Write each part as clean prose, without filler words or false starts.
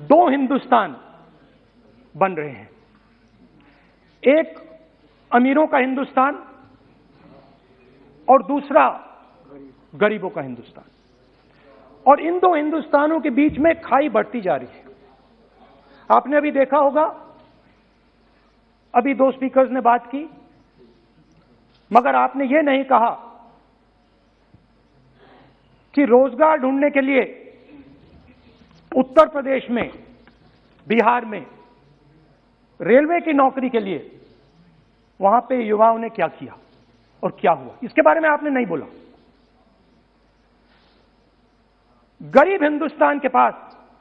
दो हिंदुस्तान बन रहे हैं, एक अमीरों का हिंदुस्तान और दूसरा गरीबों का हिंदुस्तान। और इन दो हिंदुस्तानों के बीच में खाई बढ़ती जा रही है। आपने अभी देखा होगा, अभी दो स्पीकर्स ने बात की, मगर आपने यह नहीं कहा कि रोजगार ढूंढने के लिए उत्तर प्रदेश में, बिहार में रेलवे की नौकरी के लिए वहां पे युवाओं ने क्या किया और क्या हुआ, इसके बारे में आपने नहीं बोला। गरीब हिंदुस्तान के पास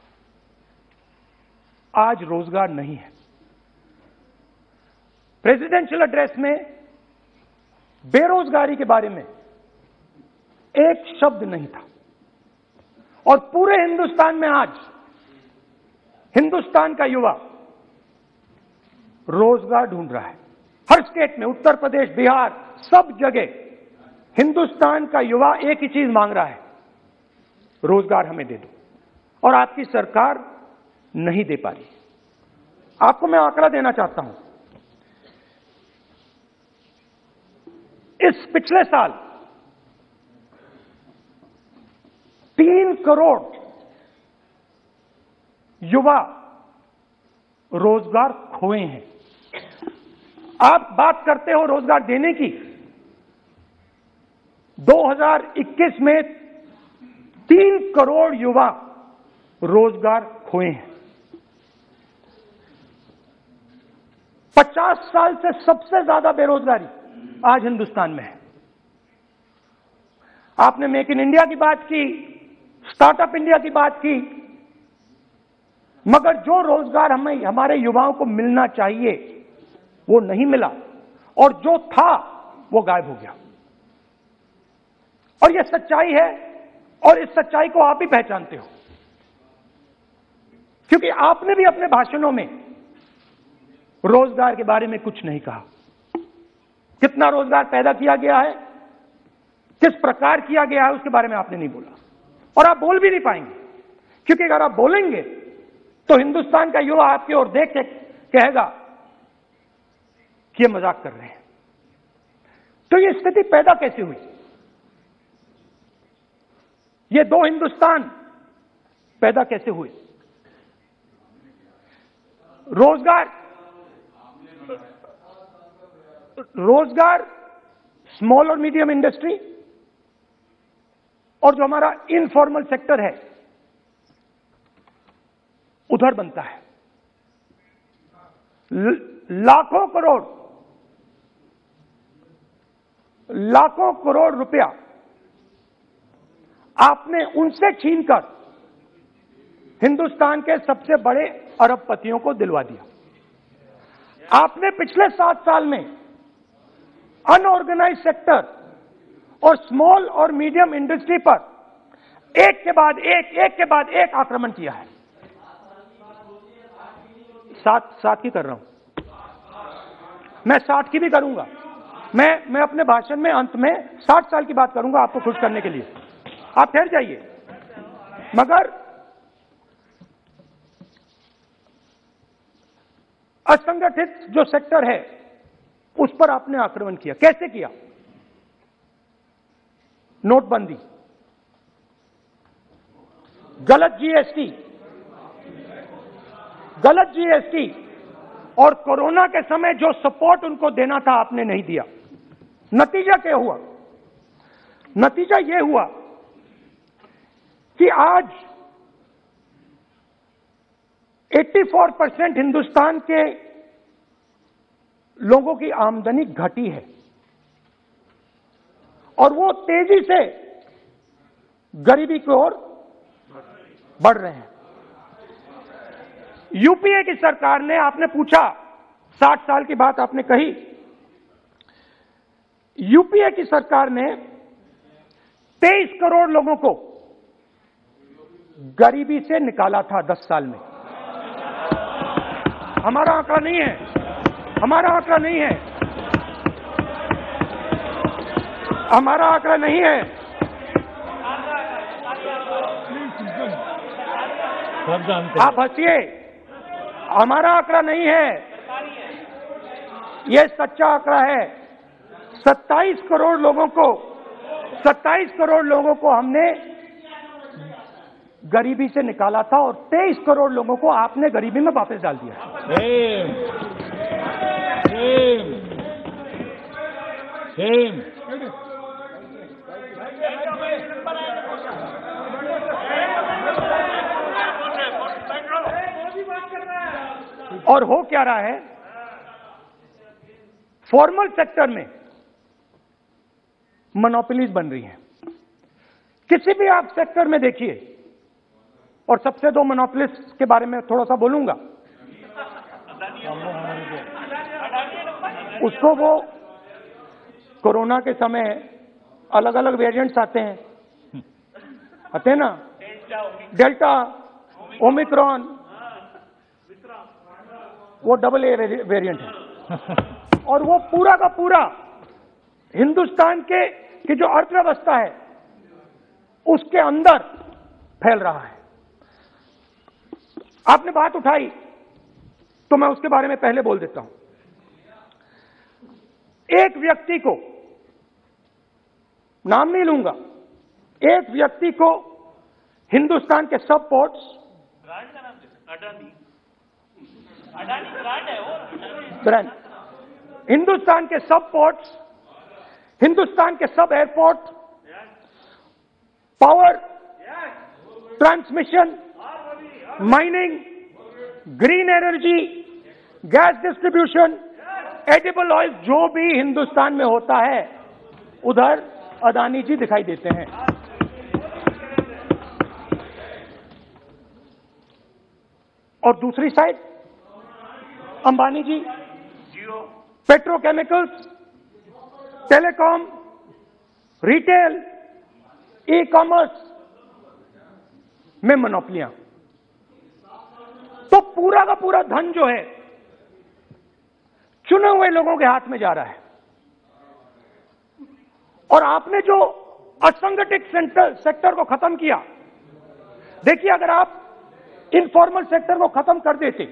आज रोजगार नहीं है। प्रेसिडेंशियल एड्रेस में बेरोजगारी के बारे में एक शब्द नहीं था। और पूरे हिंदुस्तान में आज हिंदुस्तान का युवा रोजगार ढूंढ रहा है। हर स्टेट में, उत्तर प्रदेश, बिहार, सब जगह हिंदुस्तान का युवा एक ही चीज मांग रहा है, रोजगार हमें दे दो। और आपकी सरकार नहीं दे पा रही। आपको मैं आंकड़ा देना चाहता हूं। इस पिछले साल 3 करोड़ युवा रोजगार खोए हैं। आप बात करते हो रोजगार देने की। 2021 में 3 करोड़ युवा रोजगार खोए हैं। 50 साल से सबसे ज्यादा बेरोजगारी आज हिंदुस्तान में है। आपने मेक इन इंडिया की बात की, स्टार्टअप इंडिया की बात की, मगर जो रोजगार हमें, हमारे युवाओं को मिलना चाहिए वो नहीं मिला, और जो था वो गायब हो गया। और यह सच्चाई है, और इस सच्चाई को आप भी पहचानते हो, क्योंकि आपने भी अपने भाषणों में रोजगार के बारे में कुछ नहीं कहा। कितना रोजगार पैदा किया गया है, किस प्रकार किया गया है, उसके बारे में आपने नहीं बोला। और आप बोल भी नहीं पाएंगे, क्योंकि अगर आप बोलेंगे तो हिंदुस्तान का युवा आपकी ओर देख के कहेगा कि ये मजाक कर रहे हैं। तो ये स्थिति पैदा कैसे हुई? ये दो हिंदुस्तान पैदा कैसे हुए? रोजगार स्मॉल और मीडियम इंडस्ट्री और जो हमारा इनफॉर्मल सेक्टर है उधर बनता है। लाखों करोड़ रुपया आपने उनसे छीनकर हिंदुस्तान के सबसे बड़े अरबपतियों को दिलवा दिया। आपने पिछले 7 साल में अनऑर्गेनाइज सेक्टर और स्मॉल और मीडियम इंडस्ट्री पर एक के बाद एक आक्रमण किया है। 7 की कर रहा हूं, मैं 60 की भी करूंगा। मैं अपने भाषण में अंत में 60 साल की बात करूंगा आपको खुश करने के लिए। आप ठहर जाइए। मगर असंगठित जो सेक्टर है उस पर आपने आक्रमण किया। कैसे किया? नोटबंदी, गलत जीएसटी और कोरोना के समय जो सपोर्ट उनको देना था आपने नहीं दिया। नतीजा क्या हुआ? नतीजा यह हुआ कि आज 84% हिंदुस्तान के लोगों की आमदनी घटी है और वो तेजी से गरीबी की ओर बढ़ रहे हैं। यूपीए की सरकार ने, आपने पूछा 60 साल की बात आपने कही, यूपीए की सरकार ने 23 करोड़ लोगों को गरीबी से निकाला था 10 साल में। हमारा आंकड़ा नहीं है, हमारा आंकड़ा नहीं है, हमारा आंकड़ा नहीं है। सब जानते हैं। आप हंसिए, हमारा आंकड़ा नहीं है, यह सच्चा आंकड़ा है। 27 करोड़ लोगों को हमने गरीबी से निकाला था और 23 करोड़ लोगों को आपने गरीबी में वापस डाल दिया। सेम। और हो क्या रहा है, फॉर्मल सेक्टर में मोनोपोलीज बन रही हैं। किसी भी आप सेक्टर में देखिए, और सबसे दो मोनोपोलिस्ट के बारे में थोड़ा सा बोलूंगा। उसको वो कोरोना के समय अलग अलग वेरिएंट्स आते हैं ना, डेल्टा, ओमिक्रॉन, वो AA वेरिएंट है। और वो पूरा का पूरा हिंदुस्तान की जो अर्थव्यवस्था है उसके अंदर फैल रहा है। आपने बात उठाई तो मैं उसके बारे में पहले बोल देता हूं। एक व्यक्ति को, नाम नहीं लूंगा, एक व्यक्ति को हिंदुस्तान के सब पोर्ट्स, ब्रांड, हिंदुस्तान के सब पोर्ट्स, हिंदुस्तान के सब airport, power, transmission, mining, green energy, gas distribution, edible oil, जो भी हिंदुस्तान में होता है उधर अदानी जी दिखाई देते हैं। और दूसरी side Ambani ji petrochemicals, telecom, retail, e commerce में मोनोपोलियां। तो पूरा का पूरा धन जो है चुने हुए लोगों के हाथ में जा रहा है। और आपने जो असंगठित सेक्टर को खत्म किया, देखिए अगर आप इनफॉर्मल सेक्टर को खत्म कर देते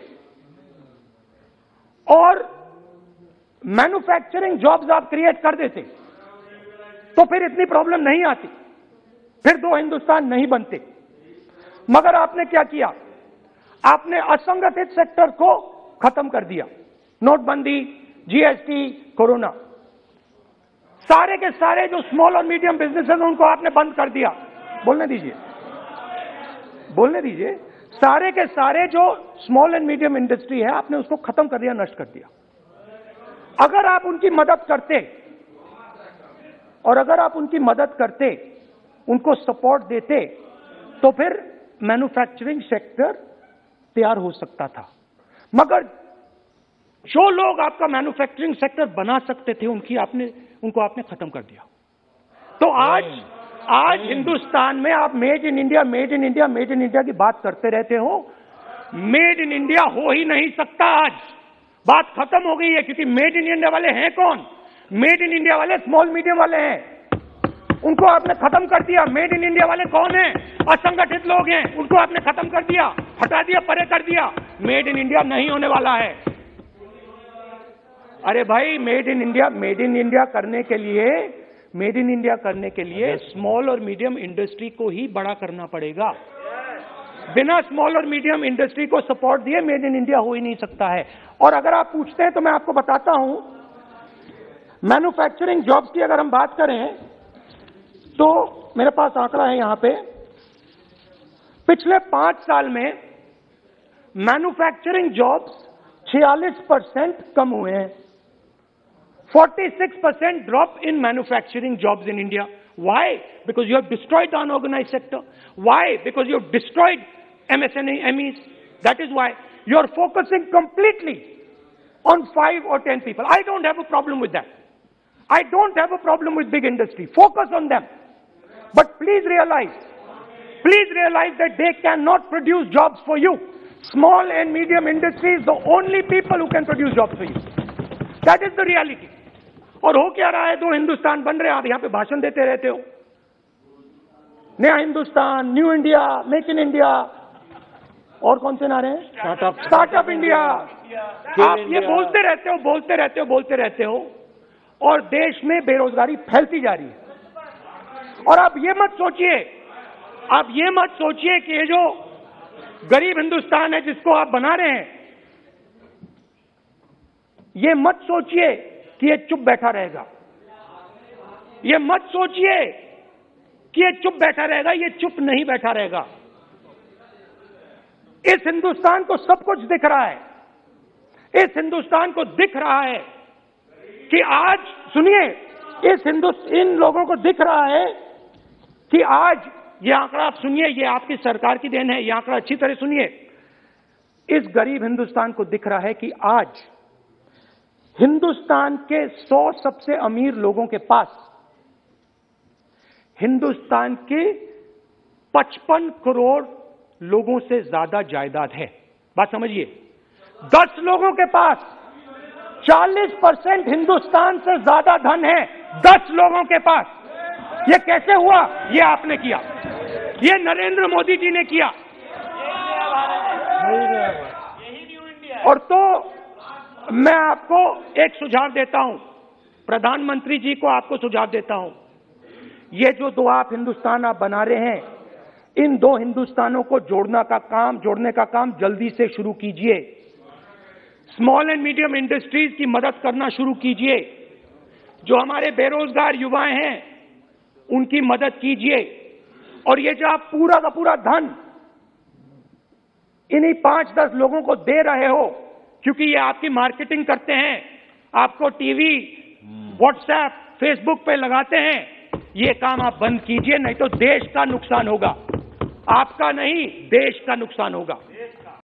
और मैन्युफैक्चरिंग जॉब्स आप क्रिएट कर देते तो फिर इतनी प्रॉब्लम नहीं आती, फिर दो हिंदुस्तान नहीं बनते। मगर आपने क्या किया, आपने असंगठित सेक्टर को खत्म कर दिया। नोटबंदी, जीएसटी, कोरोना, सारे के सारे जो स्मॉल और मीडियम बिजनेसेस उनको आपने बंद कर दिया। बोलने दीजिए, सारे के सारे जो स्मॉल एंड मीडियम इंडस्ट्री है आपने उसको खत्म कर दिया, नष्ट कर दिया। अगर आप उनकी मदद करते, और अगर आप उनकी मदद करते, उनको सपोर्ट देते, तो फिर मैन्युफैक्चरिंग सेक्टर तैयार हो सकता था। मगर जो लोग आपका मैन्युफैक्चरिंग सेक्टर बना सकते थे उनको आपने खत्म कर दिया। तो आज हिंदुस्तान में आप मेड इन इंडिया की बात करते रहते हो। मेड इन इंडिया हो ही नहीं सकता। आज बात खत्म हो गई है, क्योंकि मेड इन इंडिया वाले हैं कौन? मेड इन इंडिया वाले स्मॉल मीडियम वाले हैं, उनको आपने खत्म कर दिया। मेड इन इंडिया वाले कौन हैं? असंगठित लोग हैं, उनको आपने खत्म कर दिया, हटा दिया, परे कर दिया। मेड इन इंडिया नहीं होने वाला है। अरे भाई, मेड इन इंडिया करने के लिए स्मॉल और मीडियम इंडस्ट्री को ही बड़ा करना पड़ेगा। बिना स्मॉल और मीडियम इंडस्ट्री को सपोर्ट दिए मेड इन इंडिया हो ही नहीं सकता है। और अगर आप पूछते हैं तो मैं आपको बताता हूं, मैन्युफैक्चरिंग जॉब्स की अगर हम बात करें तो मेरे पास आंकड़ा है यहां पे, पिछले 5 साल में मैन्युफैक्चरिंग जॉब्स 46% कम हुए हैं। 46% drop in manufacturing jobs in India. Why? Because you have destroyed the unorganized sector. Why? Because you have destroyed MSMEs. That is why you are focusing completely on 5 or 10 people. I don't have a problem with that. I don't have a problem with big industry. Focus on them. But please realize that they cannot produce jobs for you. Small and medium industry is the only people who can produce jobs for you. That is the reality. और हो क्या रहा है, 2 हिंदुस्तान बन रहे हैं। आप यहां पे भाषण देते रहते हो, नया Hindustan, new India, make in India. और कौन से नारे हैं? Startup India. आप ये बोलते रहते हो और देश में बेरोजगारी फैलती जा रही है। और आप ये मत सोचिए कि ये जो गरीब हिंदुस्तान है जिसको आप बना रहे हैं, ये मत सोचिए कि ये चुप बैठा रहेगा। ये मत सोचिए कि ये चुप बैठा रहेगा, ये चुप नहीं बैठा रहेगा। इस हिंदुस्तान को सब कुछ दिख रहा है। इस हिंदुस्तान को दिख रहा है कि आज, सुनिए, इन लोगों को दिख रहा है कि आज ये आंकड़ा, आप सुनिए, ये आपकी सरकार की देन है, ये आंकड़ा अच्छी तरह सुनिए। इस गरीब हिंदुस्तान को दिख रहा है कि आज हिंदुस्तान के 100 सबसे अमीर लोगों के पास हिंदुस्तान के 55 करोड़ लोगों से ज्यादा जायदाद है। बात समझिए, 10 लोगों के पास 40% हिंदुस्तान से ज्यादा धन है। 10 लोगों के पास। ये कैसे हुआ? ये आपने किया, ये नरेंद्र मोदी जी ने किया। और तो मैं आपको एक सुझाव देता हूं, प्रधानमंत्री जी को आपको सुझाव देता हूं, ये जो दो आप हिंदुस्तान आप बना रहे हैं, इन दो हिंदुस्तानों को जोड़ने का काम जल्दी से शुरू कीजिए। स्मॉल एंड मीडियम इंडस्ट्रीज की मदद करना शुरू कीजिए। जो हमारे बेरोजगार युवाएं हैं उनकी मदद कीजिए। और ये जो आप पूरा का पूरा धन इन्हीं 5-10 लोगों को दे रहे हो, क्योंकि ये आपकी मार्केटिंग करते हैं, आपको टीवी, व्हाट्सएप, फेसबुक पे लगाते हैं, ये काम आप बंद कीजिए, नहीं तो देश का नुकसान होगा। आपका नहीं, देश का नुकसान होगा।